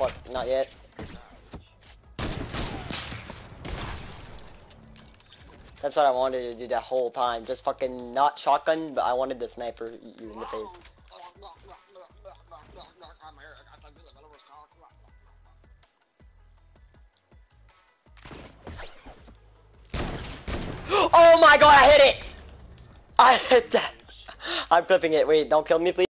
fuck, not yet. That's what I wanted to do that whole time. Just fucking not shotgun, but I wanted the sniper you in the face. Oh my god, I hit it! I hit that! I'm clipping it. Wait, don't kill me, please.